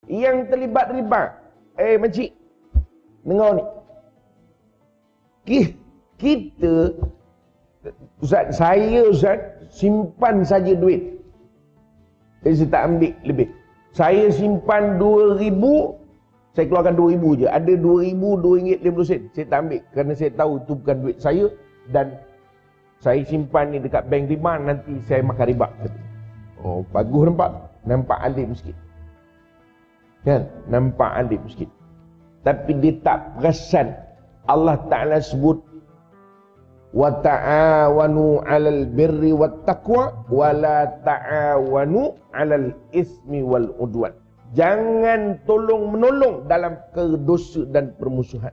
yang terlibat riba. Makcik, dengar ni. Kita, Ustaz, simpan saja duit. Saya tak ambil lebih. Saya simpan 2,000, saya keluarkan 2,000 je. Ada 2,000, RM2.50. Saya tak ambil kerana saya tahu itu bukan duit saya dan saya simpan ni dekat bank riba, nanti saya makan riba. Oh, bagus nampak? Nampak alim sikit. Kan? Nampak alim sikit. Tapi dia tak perasan. Allah Ta'ala sebut wa ta'awanu 'alal birri wat taqwa wa la ta'awanu 'alal ismi wal udwan. Jangan tolong menolong dalam dosa dan permusuhan.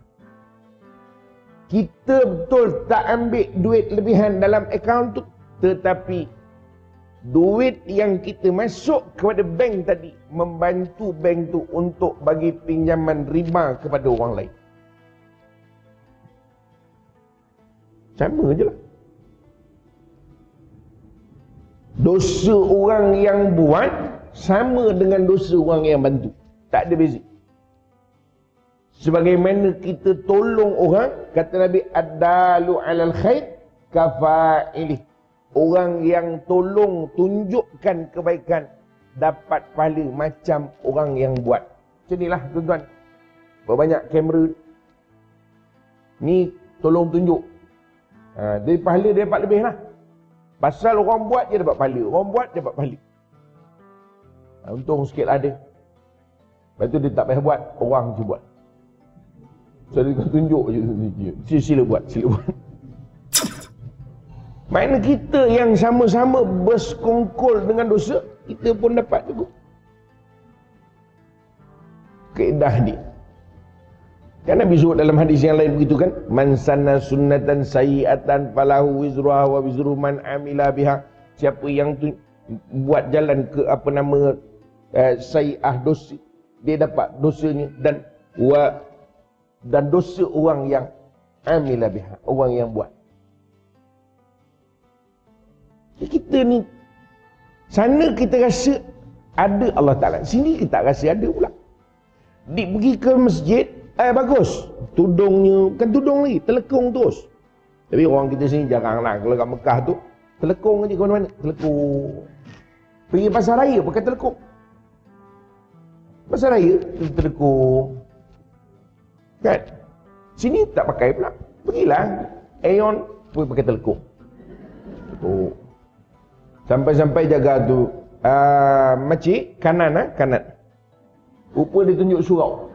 Kita betul tak ambil duit lebihan dalam akaun tu, tetapi duit yang kita masuk kepada bank tadi membantu bank tu untuk bagi pinjaman riba kepada orang lain. Sama je lah. Dosa orang yang buat sama dengan dosa orang yang bantu. Tak ada beza. Sebagaimana kita tolong orang, kata Nabi, ad-dalu 'alal khair kafa'ilih. Orang yang tolong tunjukkan kebaikan dapat pahala macam orang yang buat. Macam inilah tuan-tuan. Berbanyak kamera ni tolong tunjuk. Dari pahala dia dapat lebih lah. Pasal orang buat dia dapat pahala. Orang buat dia dapat pahala. Untung sikit lah dia. Lepas tu dia tak payah buat, orang je buat. So dia tunjuk je. Sila buat, sila buat. Maknanya kita yang sama-sama bersekongkol dengan dosa, kita pun dapat juga. Kaedah ni. Kan Nabi sebut dalam hadis yang lain begitu kan? Man sanna sunnatan sayyi'atan falahu wizruha wa wizru man amila biha. Siapa yang buat jalan ke sayyi'ah dosa, dia dapat dosanya dan dosa orang yang amila biha, orang yang buat. Kita ni sana kita rasa ada Allah Ta'ala, sini kita rasa ada pula. Pergi ke masjid, bagus, tudungnya, bukan tudung lagi, telekung terus. Tapi orang kita sini jarang lah. Kalau kat Mekah tu telekung aja ke mana-mana, telekung. Pergi pasar raya pakai telekung. Pasar raya telekung kan. Sini tak pakai pula. Pergilah Aeon pergi pakai telekung. Sampai-sampai jaga tu makcik kanan. Rupa dia tunjuk surau.